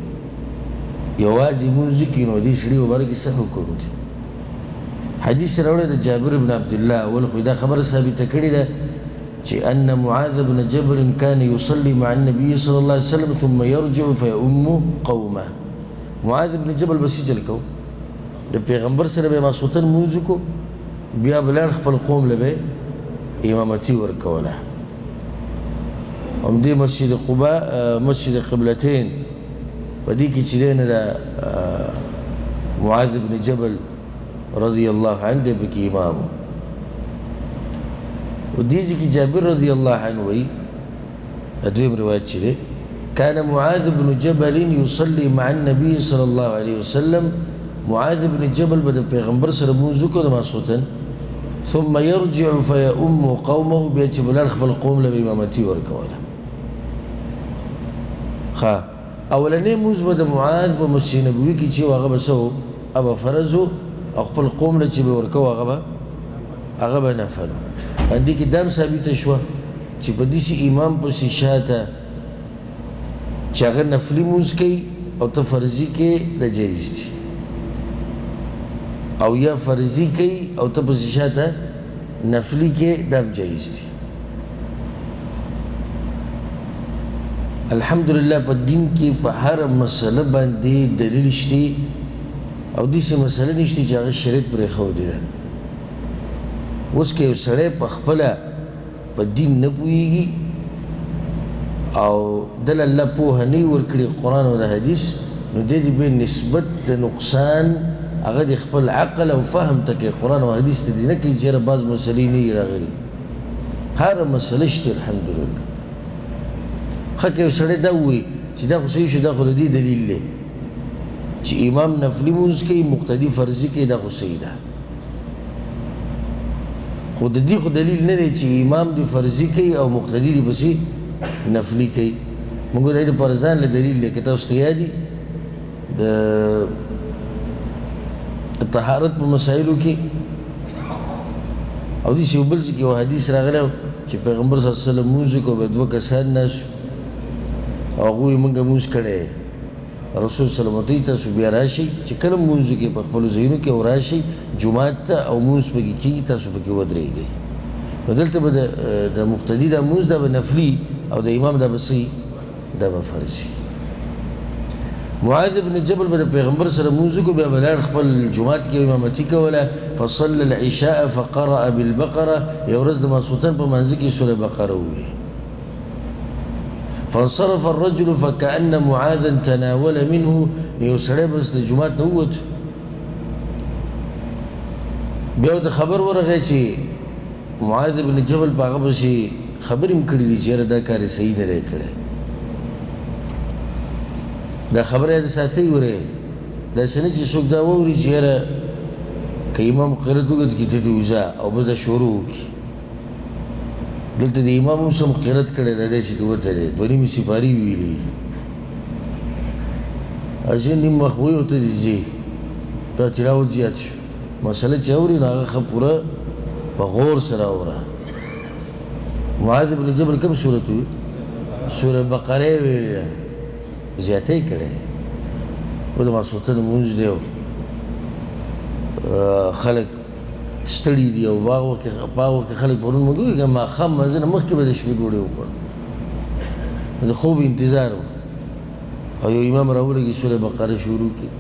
یوازې لمونځ وکړي نو دې سړي په باره کې څه حکم دی حدیث راوړی د جابر بن عبدالله اول خو دا خبره ثابته کړې ده چې ان معاذ بن جبل كان يصلي مع النبي صلى الله عليه وسلم ثم يرجع فيؤم قومه معاذ بن جبل بس چل کو د پیغمبر سره به ماسوتن لمونځ وکړو بیا به لاړ خپل قوم له به امامتي ورکوله همدې مسجد قباء مسجد قبلتين په دې کې چې دی نه د معاذ بن جبل رضی الله عنه دی پکې امام و ودې ځای کې جابر رضی الله عنه وایي دویم روایت چې دی كان معاذ بن جبل يصلي مع النبي صلى الله عليه وسلم معاذ بن جبل به د پیغمبر سره لمونځ وکړو د ماسخوتن ثم يرجع فيؤم قومه بیا چې به لاړ خپل قوم له به امامتي ورکوله ښه اولنی لمونځ به د معاذ په مسجد نبوي کې چې و هغه به څه و هغه فرض و او خپل قوم له چې به ورکوو هغه به هغه به نفل و همدې کې دا هم ثابته شوه چې په داسې امام پسې شاته چې هغه نفلي لمونځ کوي او ته فرضي کې د جایز دي او یا فرضي کوي او ته پسې شاته نفلي کې دا هم جایز دي الحمدلله په دین کې په هره مسله باندې دلیل شته او داسې مسله نشته چې هغه شریعت پرېښودې ده اوس که یو سړی په خپله په دین نه پوهېږي او دل الله پوهه نه وي ورکړې قرآن او د حدیث نو دی دې به نسبت د نقصان هغه د خپل عقل او فهم ته کوي قرآن او حدیث ته دې نه کوي چې یاره بعض مسلې نه وي راغلي هره مسله شته الحمدلله ښه که یو سړی دا ووایي چې دا خو صحیح شو دا خو د دې دلیل دی چې امام نفلي مونځ کوي مقتدي فرضي کوي دا خو صحیح ده خو د دې خو دلیل نه دی چې امام دې فرضي کوي او مقتدي دې پسې نفلي کوي موږ د دې لپاره ځان له دلیل دی که تاسو ته یاد دي د طهارت په مسایلو کې او داسې یو بل ځای کې یو حدیث راغلی چې پیغمبر صلی الله علیه وسلم مونځ وکړو بیا دوه کسان ناست او هغوی موږ مونځ کړی رسول صلی الله علیه وسلم تاسو بیا راشئ چې کله مونځ وکړئ په خپلو ځایونو کې او راشئ جومات ته او مونځ پکې کېږي تاسو پکې ودرېږئ نو دلته به د مقتدي دا مونځ دا به نفلي او د امام دا به څه دا به فرضي معاذ بن جبل به د پیغمبر سره مونځ وکړو بیا به لاړ خپل جومات کې امامتي کوله فصلى العشاء فقرأ بالبقره یو ورځ د ماسخوتن په منځ کې سوره بقره ووایي فانصرف الرجل فكأن معاذا تناول منه یو سړی بس د جومات نه ووت بیا ورته خبر ورغی چې معاذ بن جبل په هغه پسې خبرې هم کړي دي چې یاره دا کار یې صحیح نه دی کړی دا خبره یې د ساتئ ورې داسې نه چې څوک دا واوري چې یاره که امام قرت وکړي کې ته دې وځه او بس دا شروع وکړي دلته د امام اوس هم قرت کړی دی دی چې ته وتلې دوه نیمې سپارې ویلي هسې نیم مخ وی ورته دې ځې دا تلاوت زیات شو مسله چې اوري نو هغه ښه پوره په غور سره اوره معاذ بن جبل کوم سورت وي سوره بقره یې ویلې زیاتی کړی اوس د ماسخوتن لمونځ دی خلک ستړي دي او په هغه وخت کې خلک پرون موږ وایي که ماښام لمانځه نه مخکې به د شپې ډوډۍ وخوړه د خوب انتظار و او یو امام راولګي سوره بقره شروع کړي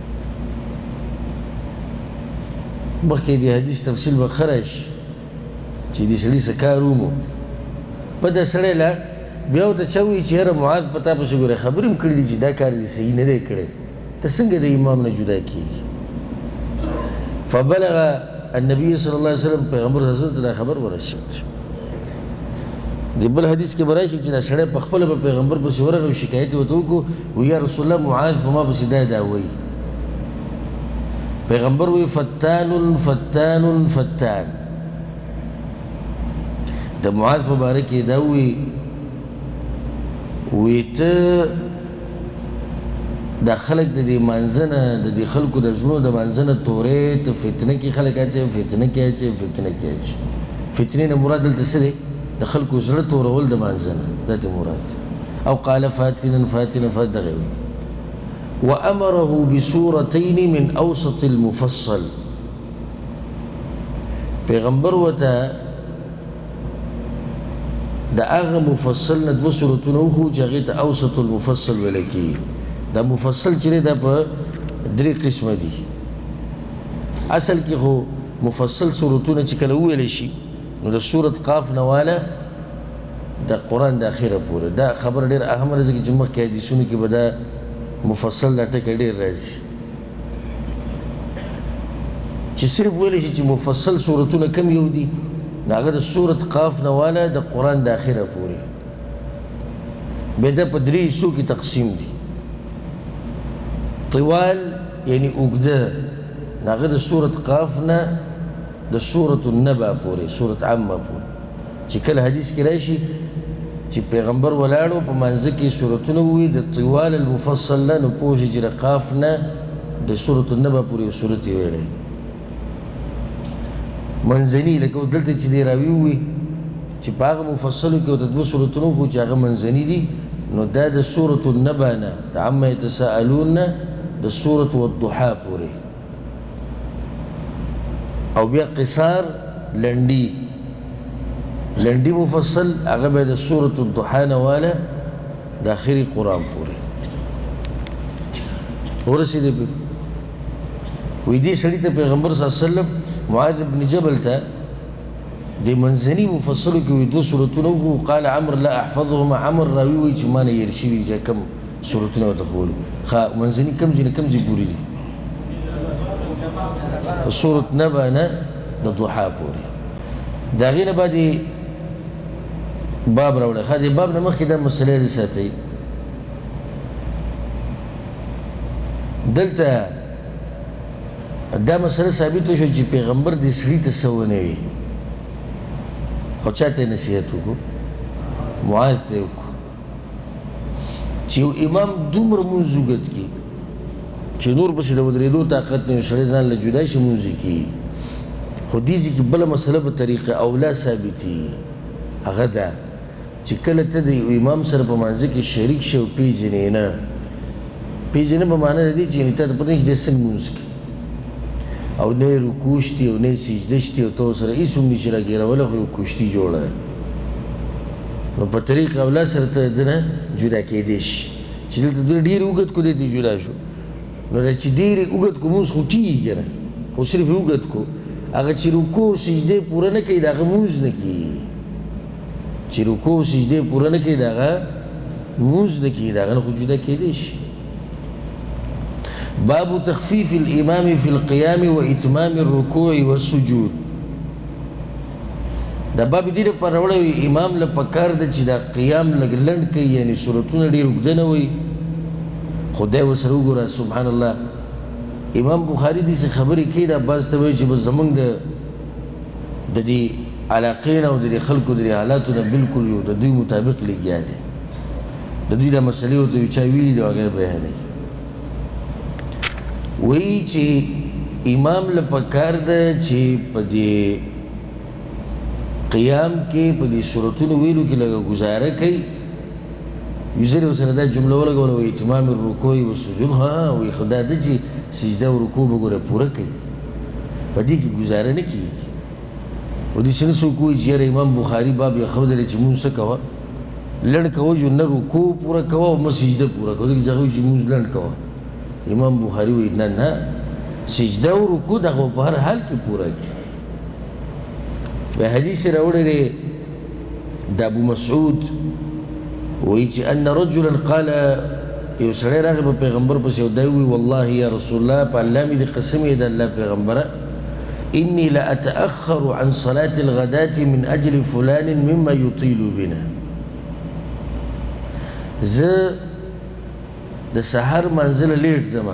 مخکې د حدیث تفصیل به ښه راشي چې دې سړي څه کار ومو په دا سړی لاړ بیا ورته چا وایي چې یاره معاذ په تا پسې ګورې خبرې هم کړي دي چې دا کار دې صحیح نه دی کړی ته څنګه د امام نه جدا کېږي فبلغ النبي صلی الله علیه وسلم پیغمبر صلی الله علیه وسلم ته دا خبر ورسېد د بل حدیث کې به راشي چې دا سړی په خپله به پیغمبر پسې ورغی او شکایت یې ورته وکړو وایي یا رسول الله معاذ په ما پسې دا دا وایي پیغمبر وایي فتان فتان فتان د معاذ په باره کې دا وایي وی ته دا خلق د دې مانځه نه د دې خلکو د زړونو د مانځه نه تورې ته فتنه کې خلک اچوي فتنه کې اچوي فتنه کې اچوي فتنې نه مراد دلته څه دی د خلکو زړه تورول د مانځه نه دا ته مراد او قال فاتنا فاتنا فدغه وي وامره بسورتين من اوسط المفصل پیغمبر وته دا هغه مفصل نه دوه صورتونه وخو چې هغې ته اوسط المفصل ویلی کېږي دا مفصل چې دی دا په درې قسمه دي اصل کې خو مفصل صورتونه چې کله وویلی شي نو د صورت قاف نه واله د قرآن د اخره پورې دا خبره ډېر اهمه ده ځکه چې مخکې حدیثونو کې به دا مفصل دا ټکی ډېر راځي چې صرف ویلی شي چې مفصل صورتونه کم یو دي هغه د صورت قاف نه واله د قرآن د اخره پورې بیا دا په درې حصو کې تقسیم دي طوال یعنی اوږده هغه د صورت قاف نه د صورت النبا پورې صورت عامه پورې چې کله حدیث کې راشي چې پیغمبر ولاړو په منځه کې صورتونه ووایي د طوال المفصل نه نو پوه شي چې د قاف نه د صورت النبا پورې یو صورت یې ویلی منځني لکه دلته چې دی راوي ووي چې په هغه مفصلو کې ورته دوه صورتونه وخو چې هغه منځني دي نو دا د صورت النبا نه د عما یتساءلون نه د صورت والضحا پورې او بیا قصار لنډي لنډي مفصل هغه به د صورت الضحا نه واله د آخري قرآن پورې ورسېدې پې وی دې سړي ته پیغمبر صلی الله علیه وسلم معاذ بن جبل ته د منځني مفصلو کې وی دوه صورتونه وخو قال عمر لا احفظهما عمر راوي وایي چې ما نه هېر شوي چې کوم صورتونه ورته ښوولو ښه منځني کوم ځای نه کوم ځای پورې دي سورة نبا نه د ضحا پورې د هغې نه بعد باب راوړی ښه د باب نه مخکې دا مسله دې ساتئ دلته دا مسله ثابته شوه چې پیغمبر دې سړي ته څه ونه وي او چا ته یې نصیحت وکړو معاذ ته یې وکړو چې یو امام دومره مونځ اوږد کړي چې نور پسې د ودرېدو طاقت نه وي سړی ځان له جدا شي مونځ یې کړي خو دې ځای کې بله مسله په طریقه اولا ثابتېږي هغه ده چې کله ته د یو امام سره په مانځه کې شریک شې او پېژنې نه پېژنې په معنا د دې چې یعنې تا ته پته نه چې دی څنګه مونځ کوي او نه یې رکوع شتي او نه یې سجده شتي او ته ورسره هېڅ هم نشي راګېرولی خو یو کشتي جوړه ده نو په طریق اولا سره ته د نه جدا کېدی شي چې دلته دوی ډېر اوږد کو دی ته جدا شو نو دا چې ډېر اوږد کو مونځ خو کېږي که نه خو صرف یې اوږد کو هغه چې رکوع سجدې پوره نه کوي د هغه مونځ نه کېږي چې رکوع سجدې پوره نه کوي د هغه مونځ نه کېږي د هغه نه خو جدا کېدی شي باب تخفيف الإمام في القيام وإتمام الركوع والسجود دا باب دې لپاره راوړی وي امام له پکار ده چې دا قیام لږ لنډ کوي یعنې سورتونه ډېر اوږده نه وي خو دی ورسره وګوره سبحان الله امام بخاري داسې خبرې کوي دا بعض ته وایي چې بس زموږ د د دې علاقې نه او د دې خلکو د دې حالاتو نه بلکل یو د دوی مطابق لګیا دی د دوی دا مسلې ورته یو چا ویلي دي او هغه یې بیانوي وایي چې امام له پکار ده چې په دې قیام کې په دې صورتونو ویلو کې لږه ګزاره کوي یو ځل یې ورسره دا جمله ولګوله وایي اتمام الرکوع والسجود ها وایي خو دا ده چې سجده او رکوع به ګوره پوره کوي په دې کې ګزاره نه کېږي او داسې نه څوک وایي چې یاره امام بخاري باب یې ښودلی چې مونځ څه کوه لنډ کوه جو نه رکوع پوره کوه او نه سجده پوره کوه ځکه چې هغه وایي چې مونځ لنډ کوه امام بخاري وایي نه نه سجده او رکوع دغه په هر حال کې پوره کړي بیا حدیث یې راوړی دی د ابو مسعود وایي چې ان رجلا قال یو سړی راغی په پیغمبر پسې او دی وایي والله یا رسول الله په الله مې د قسم یې د الله پیغمبره إني لأتأخر عن صلاة الغداة من أجل فلان مما يطيل بنا زه د سحر منزل لیټ زما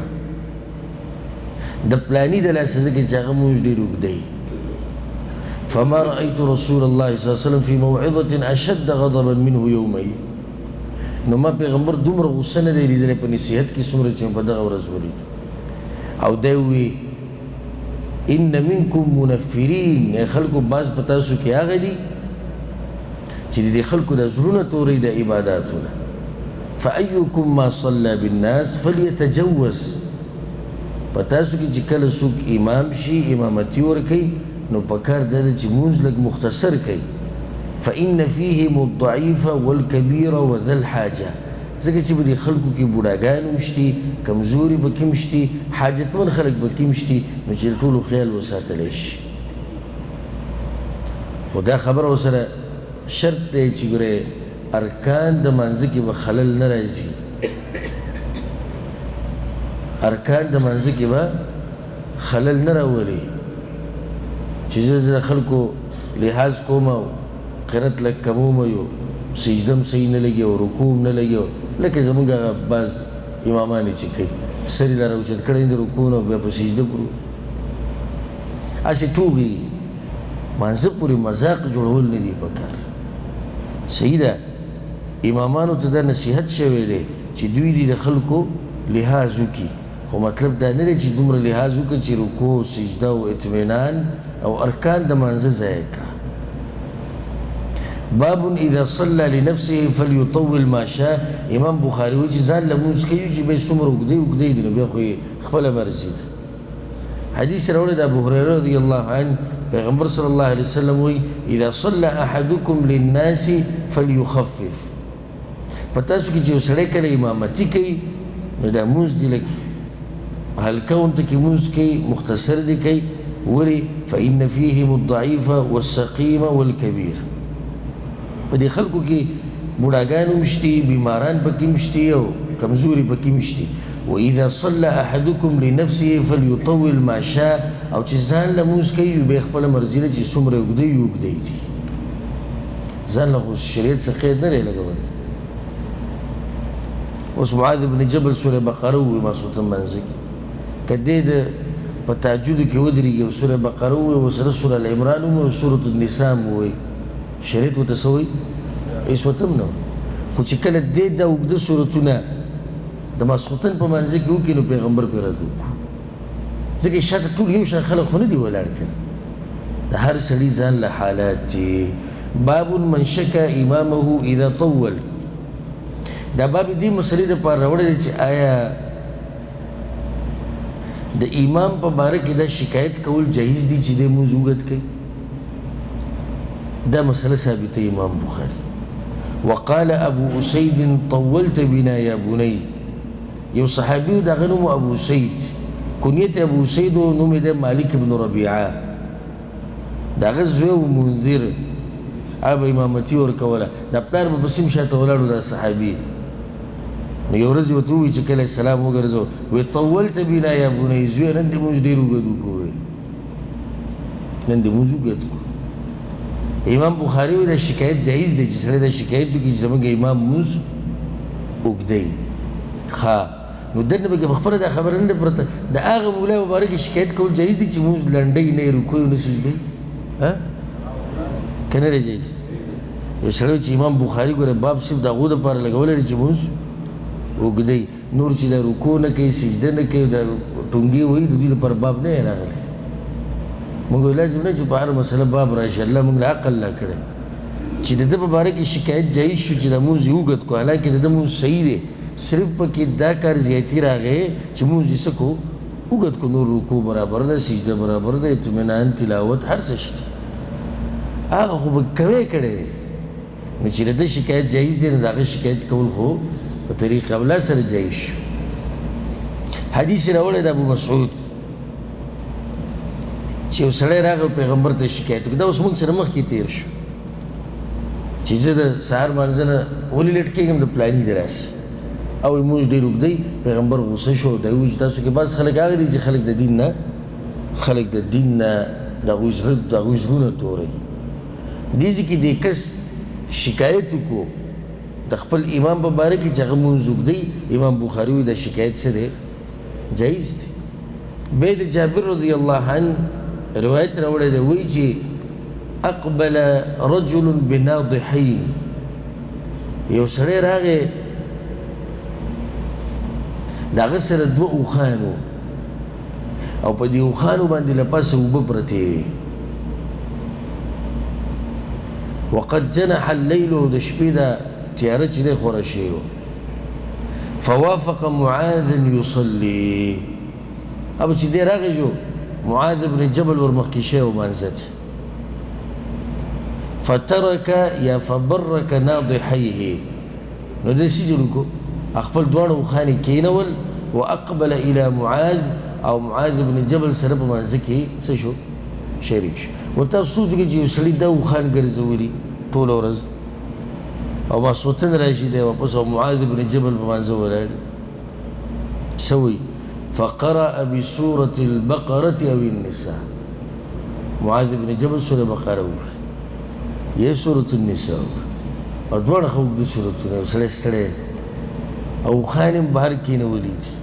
د پلانی د لاسه ځکه چې هغه مونږ ډېر اوږدی فما رأيت رسول الله صلی الله علیه وسلم في موعظة أشد غضبا منه يومئذ نو ما پیغمبر دومره غصه نه دی لیدلی په نصیحت کې څومره چې په دغه ورځ ولید او دی وی ان منکم منفرین خلکو بعض په تاسو کې هغه دي چې د خلکو د زړونه توري د عباداتونه فأيكم ما صلى بالناس فليتجوز په تاسو کې چې کله څوک امام شي امامتي ورکوي نو پکار ده چې مونځ لږ مختصر کوي فإن فيهم الضعيف والكبير وذا الحاجة ځکه چې په دې خلکو کې بوډاګان هم شتي کمزوري پکې هم شتي حاجتمند خلک پکې هم شتي نو چې د ټولو خیال وساتلی شي خو دا خبره ورسره شرط دی چې ګورې ارکان د مانځه کې به خلل نه راځي ارکان د مانځه کې به خلل نه راولي چې زه د خلکو لحاظ کوم او قرت لږ کموم یو سجده هم صحیح نه لګي او رکوع هم نه لګي لکه زمونږ هغه بعض امامان چې کوي سر یې لا راوچت کړی د رکوع نه بیا په سجده پورې هسې ټوغې مانځه پورې مذاق جوړول نه دي پکار صحیح ده امامانو ته دا نصیحت شوی دی چې دوی دې د خلکو لحاظ وکړي خو مطلب دا نه دی چې دومره لحاظ وکړه چې رکوع سجده او اطمینان او ارکان د مانځه ضایع کړه باب اذا صلى لنفسه فليطول ما شاء امام بخاري وایي چې ځان له مونځ کوي چې به یې څومره اوږدی اوږدی دي نو بیا خو یې خپله مرضي ده حدیث راوړی د ابو هريره رضی الله عنه پیغمبر صلی الله علیه وسلم وایي اذا صلى احدكم للناس فليخفف په تاسو کې چې یو سړی کله امامتي کوي نو دا مونځ دي لږ هلکه ونته کې مونځ کوي مختصر دي کوي ولې فإن فيهم الضعيف والسقيم والكبير په دې خلکو کې بوډاګان هم شتي بیماران پکې هم شتي او کمزوري پکې هم شتي واذا صلى احدكم لنفسه فليطول ما شاء او چې ځان له مونځ کوي به خپل مرضی له چې څومره اوږده وي اوږده یې دي ځان له خو شریعت څخه قید نه دی لګولی اوس معاذ بن جبل سوره بقره ووایي ماسوتن منځه کې که دې د په تهجدو کې ودرېږي او سوره بقره ووایي ورسره سوره العمران ووایي او سورة النساء هم ووایي شریعت ورته څه وایي هېڅ ورته هم نه خو چې کله دې دا اوږده سورتونه د ماسخوتن په منځه کې وکړي نو پیغمبر پرې رد وکړو ځکه شاته ټول یو شان خلک خو نه دي ولاړ کړي د هر سړي ځان له حالات دي باب من شکا امامه اذا طول دا باب دې مسلې دپاره راوړی دی چې آیا د امام په باره کې دا شکایت کول جایز دي چې دی مونځ اوږد کوي دا مسله ثابته امام بخاري وقال ابو اسید طولت بنا یا بني یو صحابي د هغه نوم ابو اسید کنیت ابو اسید نوم یې دی مالک بن ربیعه د هغه زوی منذر هغه امامتي ورکوله دا پلار به پسې هم شاته ولاړ و دا صحابي نو یو ورځ یې ورته ووایي چې کله سلام وګرځو وایي طولت بنا یا بني زویه نن دې مونځ ډېر اوږد وکړو نن دې مونځ اوږد کړو امام بخاري وایي دا شکایت جایز دی چې سړی دا شکایت وکړي چې زموږ امام مونځ اوږدوي ښه نو دنه به په خپله دا خبره نه ده پرته د هغه مولا په باره کې شکایت کول جایز دي چې مونځ لنډوي نه یې رکوع نه سجدوي که نه دی جایز یو سړی چې امام بخاري ګوره باب صرف د هغو دپاره لګولی دی چې مونځ اوږدوي نور چې دا رکوع نه کوي سجده نه کوي دا ټونګې وایي د دوی لپاره باب نه یې راغلی مونږ لازم نه چې په هر مسله باب راشي الله مونږ له عقل لا کړی چې د ده په باره کې شکایت جایز شو چې دا مونځ یې اوږد کړو حالانکې د ده مونځ صحیح دی صرف پکې دا کار زیاتي راغی چې مونځ یې څه کړو اوږد کړو نور رکوع برابر ده سجده برابر ده اطمینان تلاوت هر څه شته هغه خو به کوی کړی دی نو چې د ده شکایت جایز دی نو د هغه شکایت کول خو په طریق اولا سره جایز شو حدیث یې راوړی د ابو مسعود چې یو سړی راغی پیغمبر ته شکایت وکړي دا اوس موږ سره مخکې تېر شو چې زه د سهار مانځه نه ولې لیټ کېږم د پلاني دی راسي او مونځ ډېر اوږدوي پیغمبر غوسه شو دا ووایي چې تاسو کې بعض خلک هغه دي چې خلک د دین نه خلک د دین نه د هغوی زړه د هغوی زړونه توروي دې ځای کې دې کس شکایت وکړو د خپل امام په باره کې چې هغه مونځ اوږدوي امام بخاري وایي دا شکایت څه دی جایز دی بیا د جابر رضی الله عنه روایت راوړی دی وایي چې اقبل رجل بناضحین یو سړی راغی د هغه سره دوه اوښانو او په دې اوښانو باندې له پاسه اوبه پرتې وقد جنح الليل د شپې دا تیاره چې دی خوره شوې وه فوافق معاذ يصلي اب چې دی راغی جو معاذ بن جبل ورمخکې شوی و مانځه ته فترك یا فبرك ناضحيه نو دې څه جوړ وکړو خپل دواړه اوښانې کېنول واقبل الى معاذ او معاذ بن جبل سره په مانځه کې څه شو شریک شو و تاسو سوچ وکړئ چې یو سړي دا اوښان ګرځولي ټوله ورځ او ماسوتن راشي دی واپس او معاذ بن جبل په مانځه ولاړ څه وایي فقرأ بسورة البقرة او النساء معاذ بن جبل سورة بقره ووایي یا سورة النساء او دواړه ښه اوږده سورتونه یو سړی ستړی او اوښان هم بهر کېنولي دي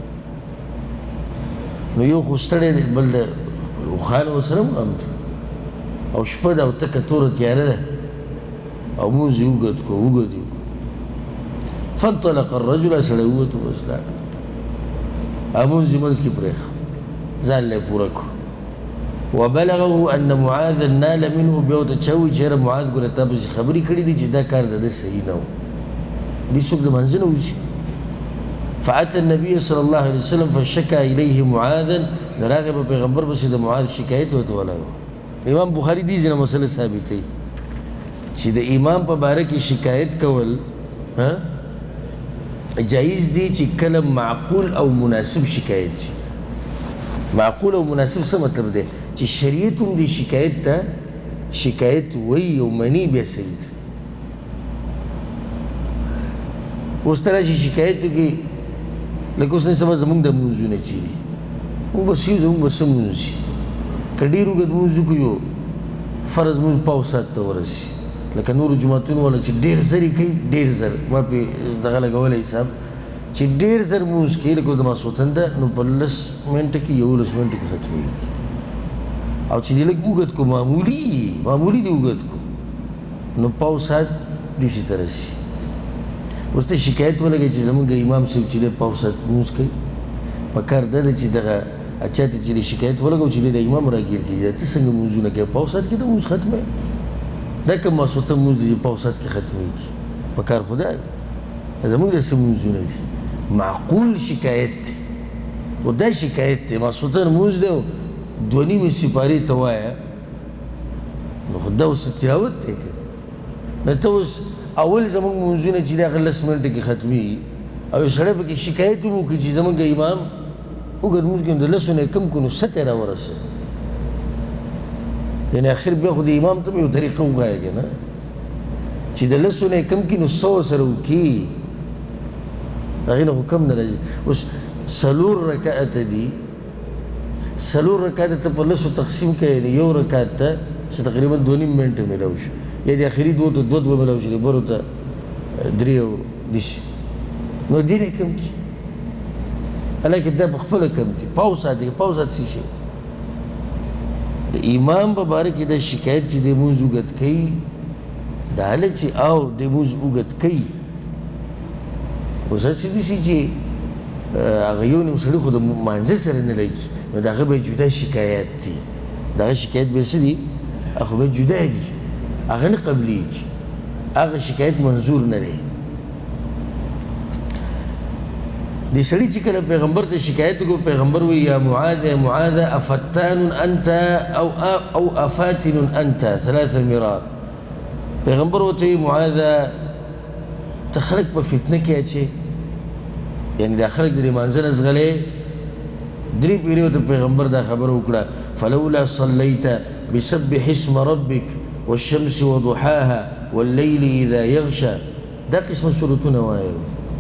نو یو خو ستړی دی بل د اوښانو ورسره هم غم دی او شپه ده او تکه توره تیاره ده او مونځ یې اوږد کړو اوږد یې کړو فانطلق الرجل سړی ووتو بس لاړ او مونځ یې منځ کې پرېښه ځان له یې پوره کړو وبلغه ان معاذ نال منه بیا ورته چا ووایي چې یاره معاذ ګوره تا پسې خبرې کړي دي چې دا کار د ده صحیح نه و دې څوک د منځه نه وځي فأتى النبي صلى الله عليه وسلم فشكى إليه معاذا نراغب پیغمبر بس د معاذ شکایت وته ولاو امام بخاری دې ځنه مسله ثابتې چې د امام په باره کې شکایت کول ها جایز دي چې کله معقول او مناسب شکایت شي معقول او مناسب څه مطلب دی چې شریعت هم دې شکایت ته شکایت وایي او مني بیا صحیح ده اوس ته راشي شکایت وکړي لکه اوس نن سبا زمونږ د مونځونه چې دي مونږ به څه یو زمونږ به څه مونځ شي که ډېر اوږد مونځ وکړو یو فرض مونځ پاو ساعت ته ورسي لکه نورو جوماتونو والا چې ډېر زر یې کوي ډېر زر ما پرې دغه لګولی حساب چې ډېر زر مونځ کوي لکه د ماسخوتن ده نو په لس منټه کې یولس منټه کې ختمېږي او چې دې لږ اوږد کو معمولي معمولي دې اوږد کو نو پاو ساعت دوسي ته رسي اوس ته شکایت ولګوي چې زمونږ امام صاحب چې دی پاو ساعت مونځ کوي په کار دا ده چې دغه چا ته چې شکایت ولګوو چې دی د امام راګیر کېږي ته څنګه مونځونه کوې پاو ساعت کې د مونځ ختموي دا کوم ماسخوتن مونځ دی چې پاو ساعت کې ختمېږي په کار خو دا دی زمونږ د څه مونځونه دي معقول شکایت دی و دا شکایت دی ماسخوتن مونځ دی او دوه نیمې سپارې ته وایه نو خو دا اوس تلاوت دی که نه ته اوس اول زمونږ مونځونه چې دی هغه لس منټه کې ختمېږي او یو سړی پکې شکایت هم وکړي چې زمونږ امام اوږد مونځ کوي د لسو نه یې کم کړو نو څه ته یې راورسوي یعنې اخر بیا خو د امام ته یو طریقه وښایه که نه چې د لسو نه یې کم کړي نو څه ورسره وکړي هغې نه خو کم نه راځي اوس څلور رکعته دي څلور رکعته ته په لسو تقسیم کړئ یعنې یو رکعت ته چې تقریبا دوه نیم منټه میلاو شو یا د اخري دوه ته دوه دوه میلاو شو د برو ته درې او داسې نو دې نه یې کم کړي حالانکه دا په خپله کم کړي پاو ساعت کې پاو ساعت څه شی د امام په باره کې دا شکایت چې دی مونځ اوږد کوي دا هله چې او دی مونځ اوږد کوي اوس هسې داسې چې هغه یو نیم سړي خو د مانځه سره نه لګي نو د هغه به جدا شکایت دي د هغه شکایت به څه دي هغه به جدا دي هغه نه قبلیږي هغه شکایت منظور نه دی دې سړي چې کله پیغمبر ته شکایت وکړو پیغمبر وایي یا معاذ یا معاذ افتان انت او او افاتن انت ثلاث مرار پیغمبر ورته وایي معاذ ته خلک په فتنه کې اچې یعنې دا خلک د لمانځه نه زغلې درې پیرې ورته پیغمبر دا خبره وکړه فلولا صلیت بسبح اسم ربک والشمس وضحاها والليل اذا يغشى دا قسم سورتونه وایي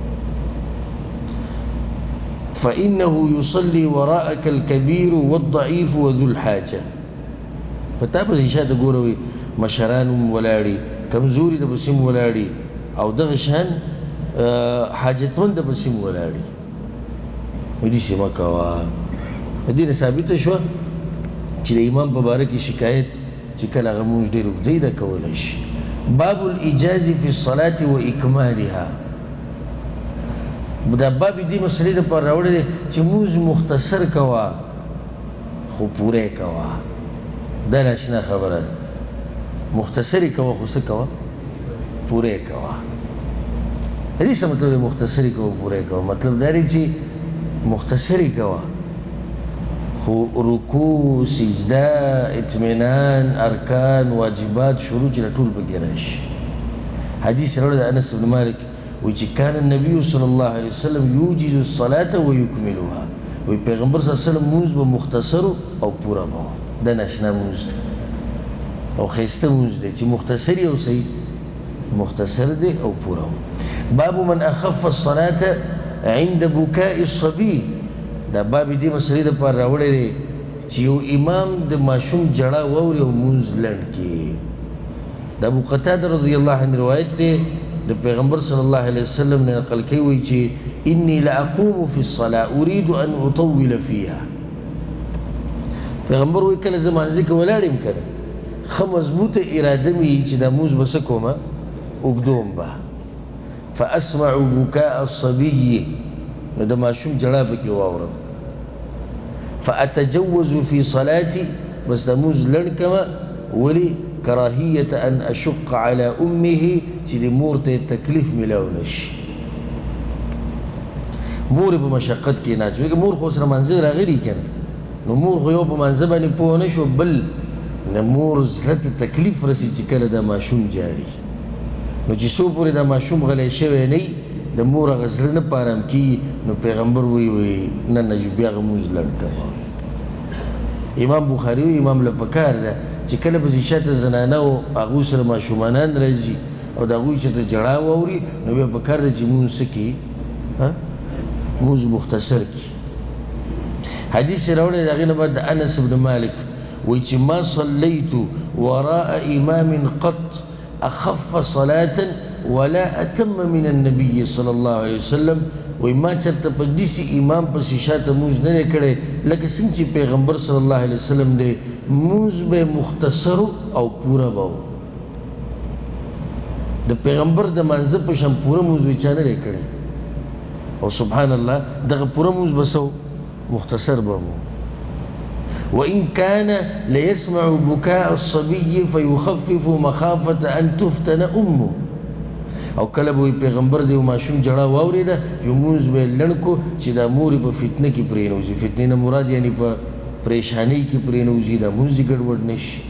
فإنه يصلي وراءك الكبير والضعيف وذو الحاجة پتا به شاته ګوروي مشران ولاړي کمزوري د بسیم ولاړي او دغه شان حاجتمند د بسیم ولاړي ودي سیمه کوا دې ثابت شو چې د امام په باره کې شکایت چې کله هغه مونږ ډېر اوږدی ده کولی شي باب الاجاز فی الصلاة و اکمالها دا باب دې مسلې دپاره راوړی دی چې مونځ مختصر کوه خو پوره کوه دا ناشنا خبره مختصر کوه خو څه کوه پوره کوه دې څه مطلب دی مختصر کوه پوره کوه مطلب دا دی چې مختصر کوه خو رکوع سجده اطمینان ارکان واجبات شروع چې ټول پکې راشي حدیث راوړی د انس بن مالک وی چې کان النبي صلی الله علیه وسلم یوجز الصلاة ویکملها وی پیغمبر صلی الله علیه وسلم مونځ به مختصر او پوره به دا ناشنا مونځ دی او ښایسته مونځ دی چې مختصر او صحیح مختصر دی او پوره باب من اخف الصلاة عند بكاء الصبي دا باب دې مسلې دپاره راوړی دی چې یو امام د ماشوم جړه واوري او مونځ لنډ کړي د ابو قتاده رضی الله عنه روایت دی د پیغمبر صلی الله علیه وسلم نه نقل کوي وایي چې انی لاقوم فی الصلاة اريد ان اطول فیها پیغمبر وایي کله زه مانځه کې ولاړ یم که نه ښه مضبوطه اراده مې وي چې دا مونځ به څه کومه اوږدوم به فاسمع بکاء الصبي نو د ماشوم جړه پکې واورم فاتجوز فی صلاتي بس د مونځ لنډ کمه ولې کراهیة ان اشق على امه چې د مور ته تکلیف میلاو نشي مور په مشقت کې نه اچوي مور خو سره منځ راغلي که نه نو مور خو یو په منځ باندې پوه نه شو بل د مور زړه ته تکلیف رسي چې کله د ماشوم جاړي نو چې څو پورې د ماشوم غلی شوی نه د مور هغه زړه نه په ارام کېږي نو پیغمبر وایي وایي نه نه بیا هغه مونځ لنډ کوه امام بخاري وایي امام له پکار ده چې کله به شاته زنانه او هغوی سره ماشومانان راځي او د هغوی چېرته جړا واوري نو بیا پکار ده چې مونځ څه کړي موز مختصر کی حدیث راوړی د هغې نه بعد د انس بن مالک وایي چې ما صلیت وراء امام قط اخف صلاة ولا اتم من النبي صلی الله علیه وسلم وایي ما چېرته په داسې امام پسې شاته مونځ نه دی کړی لکه څنګه چې پیغمبر صلی الله علیه وسلم دی مونځ به مختصر او پوره به و د پیغمبر د مانځه په شان پوره مونځ وایي چا نه دی کړی او سبحان الله دغه پوره مونځ به څه مختصر به و وإن كان ليسمع بكاء الصبي فيخفف مخافة أن تفتن أمه او کله به پیغمبر دی ماشوم جړه واورېده چې مونځ به یې لنډ کو چې دا مور یې په فتنه کې پرېنوځي فتنې نه مراد یعنې په پریشانۍ کې پرېنوځي دا مونځ یې ګډوډ نه شي